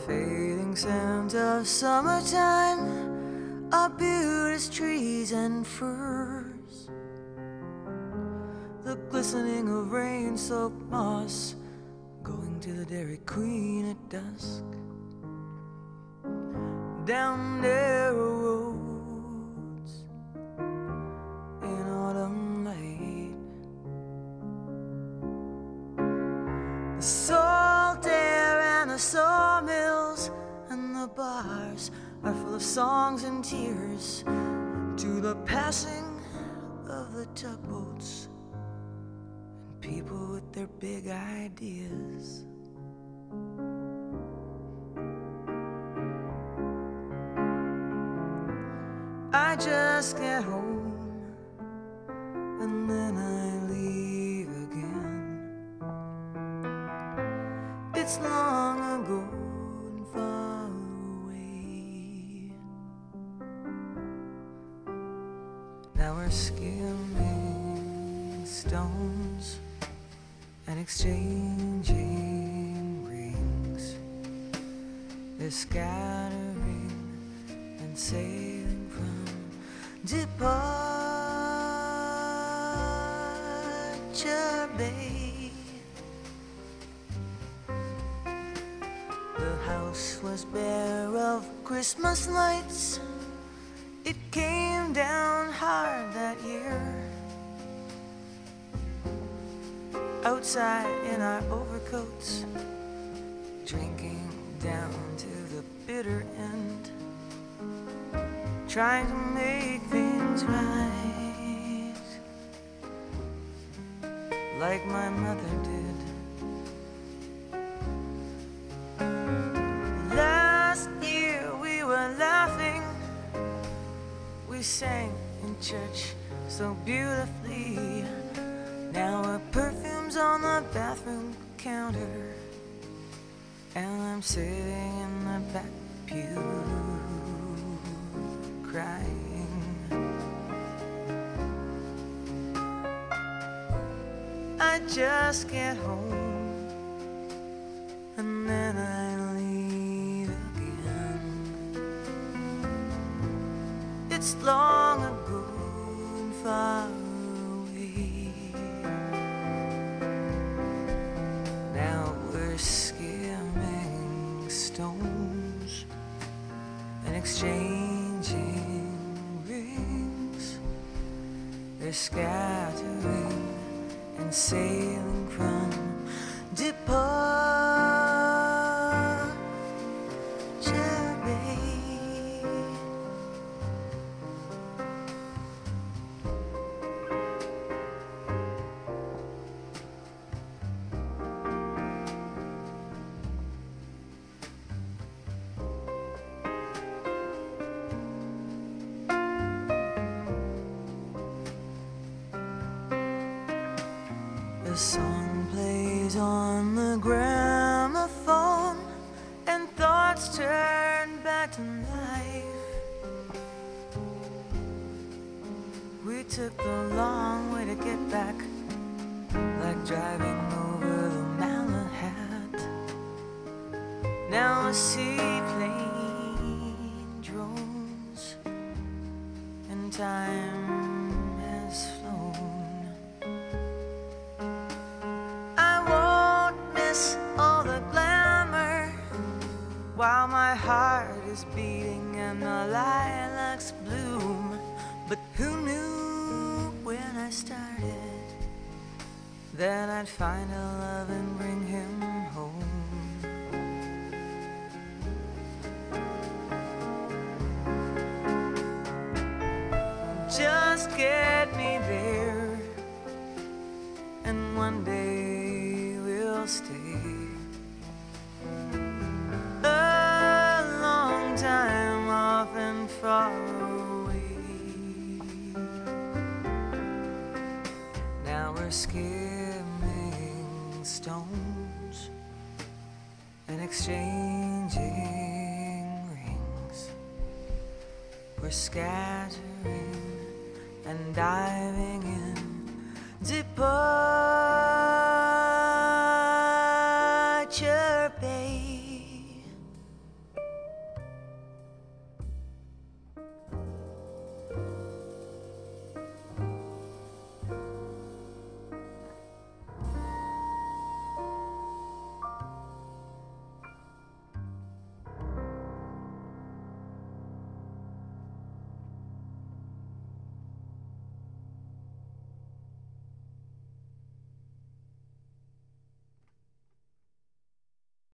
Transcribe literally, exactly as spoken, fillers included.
fading scent of summertime, our beauteous trees and firs, the glistening of rain-soaked moss, going to the Dairy Queen at dusk, down narrow roads in autumn light. The salt air and the sawmills and the bars are full of songs and tears to the passing of the tugboats and people with their big ideas. I just get home and then I leave again. It's long ago and far away. Now we're skimming stones and exchanging rings. They're scattering and sailing from Departure Bay. The house was bare of Christmas lights. It came down hard that year. Outside in our overcoats, drinking down to the bitter end, trying to make things right, like my mother did. Last year we were laughing, we sang in church so beautifully. Now our perfume's on the bathroom counter, and I'm sitting in the back pew crying. I just get home and then I leave again. It's long ago and far away. Now we're skimming stones and exchanging rings. They're scattering and sailing from Departure Bay. The song plays on the gramophone, and thoughts turn back to life. We took the long way to get back, like driving over the Malahat. Now a seaplane drones, and time has flown. All the glamour while my heart is beating and the lilacs bloom. But who knew when I started that I'd find a love and bring him home? Just get me there, and one day we'll stay. A long time off and far away. Now we're skimming stones and exchanging rings. We're scattering and diving in Departure Bay.